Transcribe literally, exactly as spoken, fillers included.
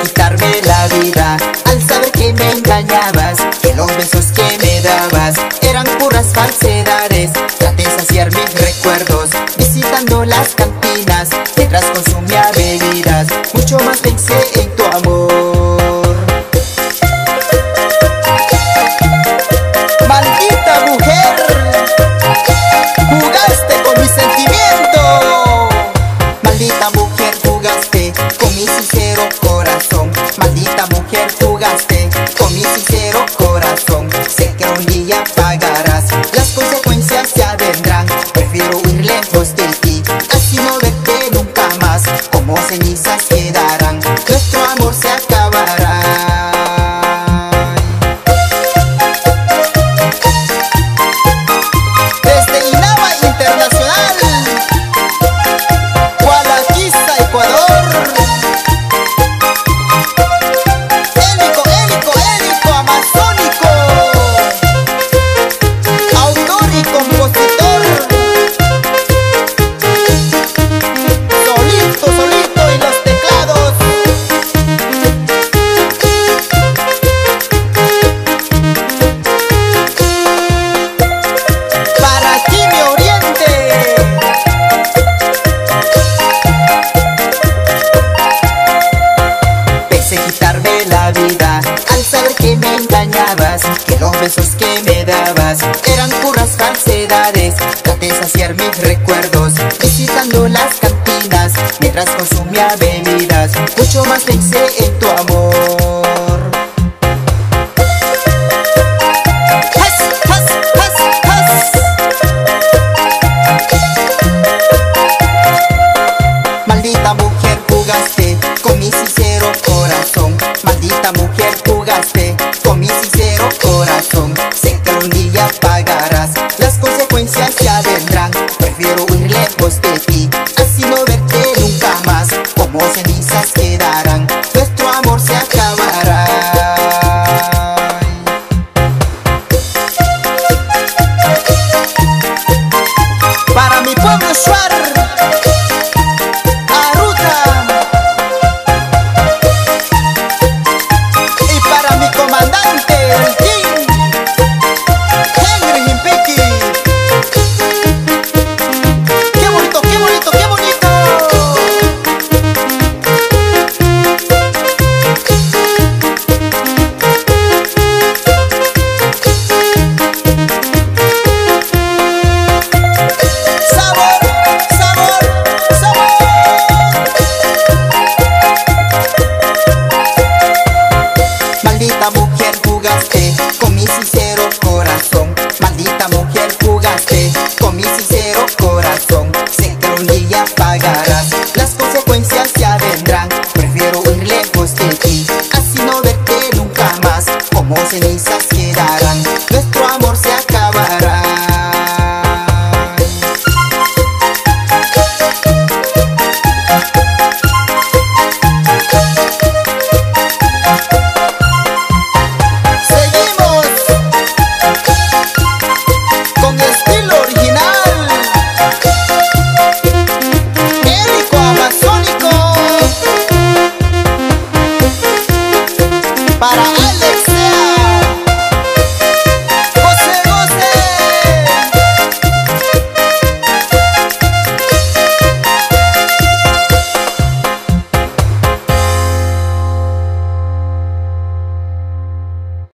quitarme la vida al saber que me engañabas, que los besos que me dabas eran puras falsedades. Traté de saciar mis recuerdos visitando las cantinas, mientras consumía bebidas, mucho más pensé en tu amor. Maldita mujer, jugaste con mi sentimiento. Maldita mujer, jugaste con mi sincero corazón. Maldita mujer, jugaste con mi sincero corazón. Sé que un día pagarás, las consecuencias ya vendrán. Prefiero huir lejos de ti, así no verte nunca más. Como cenizas quedarán, nuestro amor se acabará. Desde Inaba Internacional, Gualaquiza, Ecuador. Élico, élico, élico, amazónico. Autor y compositor. Solito, solito y los teclados. Para Quimio Oriente. Pensé quitarme la vida al saber que me engañabas, que los besos que me dabas eran puras falsedades. Traté de saciar mis recuerdos visitando las cantinas, mientras consumía bebidas, mucho más pensé en tu amor. ¡Has, has, has, has! Maldita mujer, jugaste con mi sincero corazón. Maldita mujer, jugaste